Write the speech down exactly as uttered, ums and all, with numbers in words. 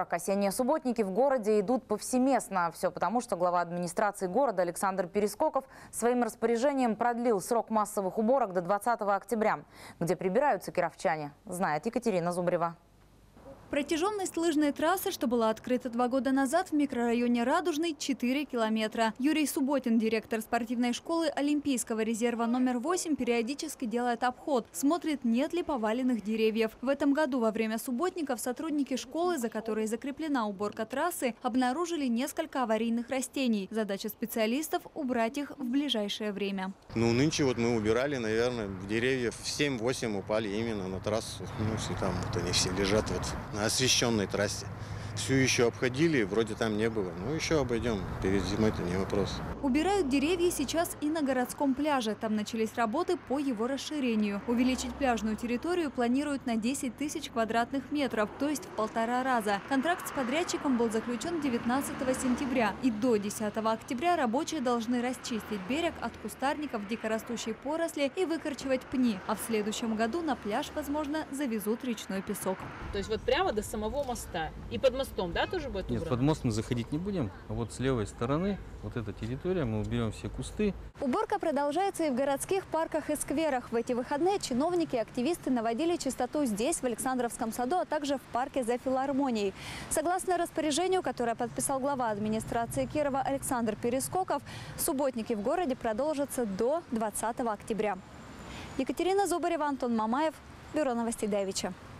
Осенние субботники в городе идут повсеместно. Все потому, что глава администрации города Александр Перескоков своим распоряжением продлил срок массовых уборок до двадцатого октября. Где прибираются кировчане, знает Екатерина Зубарева. Протяженность лыжной трассы, что была открыта два года назад в микрорайоне Радужный, четыре километра. Юрий Субботин, директор спортивной школы Олимпийского резерва номер восемь, периодически делает обход, смотрит, нет ли поваленных деревьев. В этом году во время субботников сотрудники школы, за которой закреплена уборка трассы, обнаружили несколько аварийных растений. Задача специалистов – убрать их в ближайшее время. Ну, нынче вот мы убирали, наверное, деревьев семь-восемь упали именно на трассу. Ну, все там, вот они все лежат вот на освещенной трассе. Всю еще обходили, вроде там не было. Ну, еще обойдем. Перед зимой-то не вопрос. Убирают деревья сейчас и на городском пляже. Там начались работы по его расширению. Увеличить пляжную территорию планируют на десять тысяч квадратных метров, то есть в полтора раза. Контракт с подрядчиком был заключен девятнадцатого сентября. И до десятого октября рабочие должны расчистить берег от кустарников, дикорастущей поросли и выкорчевать пни. А в следующем году на пляж, возможно, завезут речной песок. То есть вот прямо до самого моста. И под мостом, да, тоже будет убрано? Нет, под мост мы заходить не будем. А вот с левой стороны, вот эта территория, мы уберем все кусты. Уборка продолжается и в городских парках и скверах. В эти выходные чиновники и активисты наводили чистоту здесь, в Александровском саду, а также в парке за филармонией. Согласно распоряжению, которое подписал глава администрации Кирова Александр Перескоков, субботники в городе продолжатся до двадцатого октября. Екатерина Зубарева, Антон Мамаев, Бюро новостей Давича.